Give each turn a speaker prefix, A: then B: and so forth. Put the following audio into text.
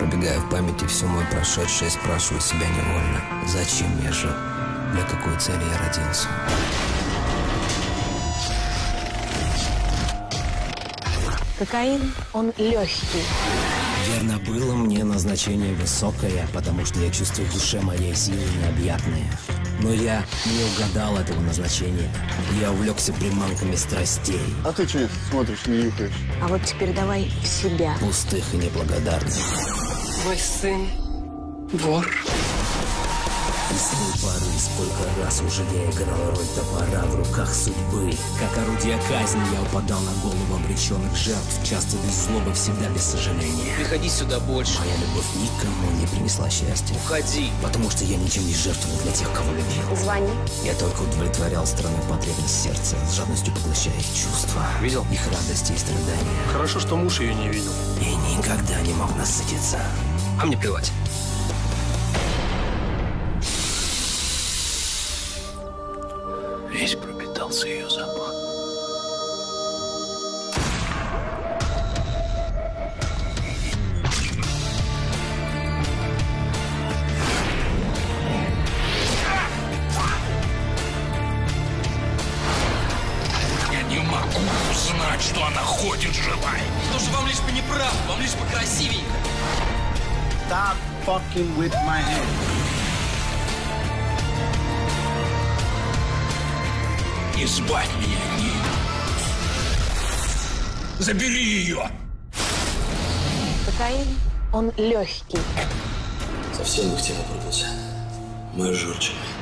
A: пробегая в памяти все мое прошедшее, спрашиваю себя невольно, зачем я жил, для какой цели я родился.
B: Кокаин, он легкий.
A: Верно, было мне назначение высокое, потому что я чувствую в душе моей силы необъятные. Но я не угадал этого назначения. Я увлекся приманками страстей.
C: А ты что смотришь, не нюхаешь?
B: А вот теперь давай в себя.
A: Пустых и неблагодарных.
D: Мой сын вор.
A: И с той поры сколько раз уже я играл роль топора в руках судьбы. Как орудие казни я упадал на голову обреченных жертв, часто без злобы, всегда без сожаления.
D: Приходи сюда больше.
A: Моя любовь никому не принесла счастья.
D: Уходи.
A: Потому что я ничем не жертвовал для тех, кого любил.
B: Звони.
A: Я только удовлетворял странную потребность сердца, с жадностью поглощая их чувства.
D: Видел?
A: Их радости и страдания.
E: Хорошо, что муж ее не видел.
A: И никогда не мог насытиться.
D: А мне плевать.
E: Весь пропитался ее запах.
F: Я не могу узнать, что она ходит живая.
D: Что же вам лишь по неправду, вам лишь покрасивенько.
C: Stop fucking with my hand.
F: Избавь меня от нее. Забери ее.
B: Кокаин, он легкий.
G: Совсем не в тему продался. Мой Жорчик.